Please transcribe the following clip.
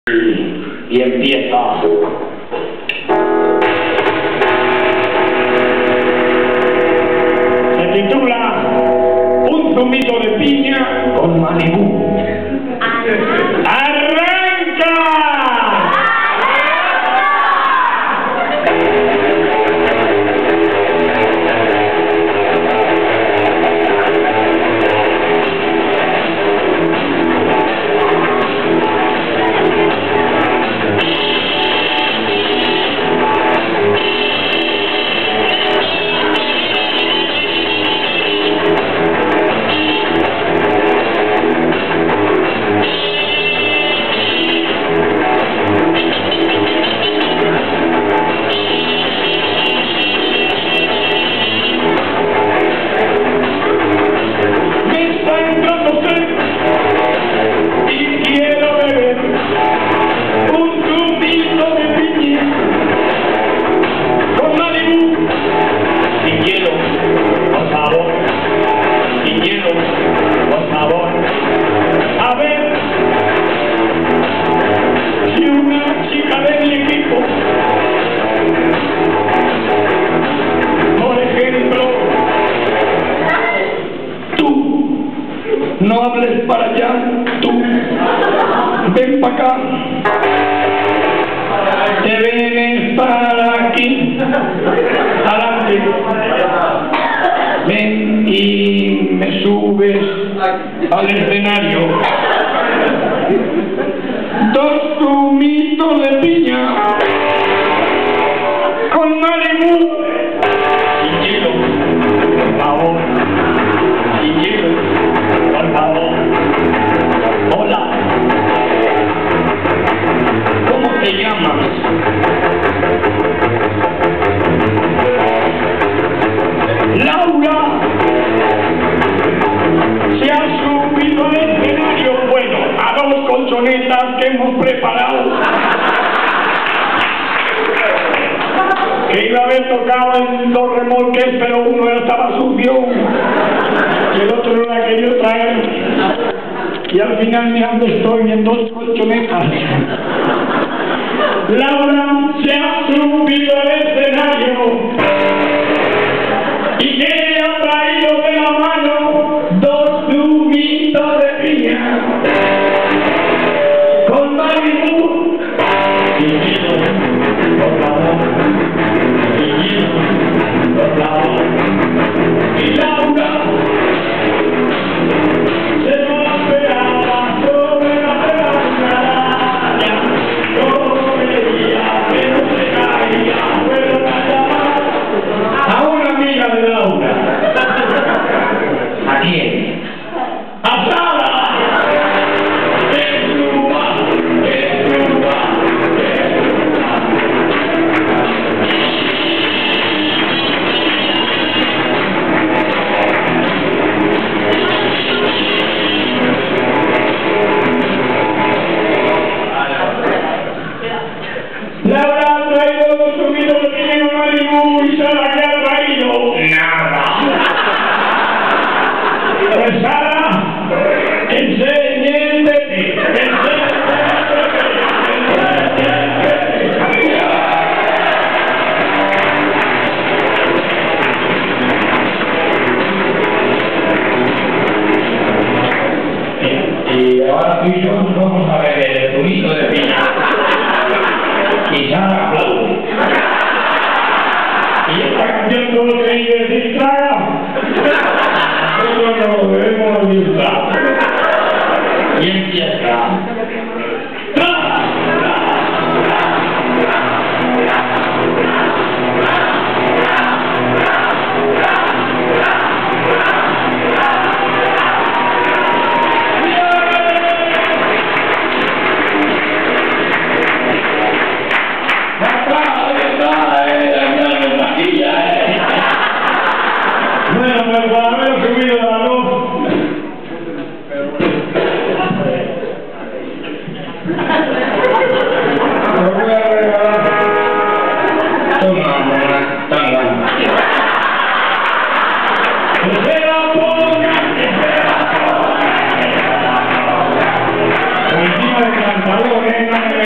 Y empieza. Se titula Un zumito de piña con Malibú. ¡Arranca! No hables para allá, tú, ven para acá, te vienes para aquí, adelante, ven y me subes al escenario, 2 zumitos de piña con Malibú y hielo, por favor, y hielo. Por favor. Hola. ¿Cómo te llamas? Laura. Se ha subido al escenario. Bueno, a 2 colchonetas que hemos preparado. Que iba a haber tocado en 2 remolques, pero uno ya estaba sucio. Y el otro no la quería traer, y al final mira dónde estoy, en 2 colchonetas. Laura se ha subido al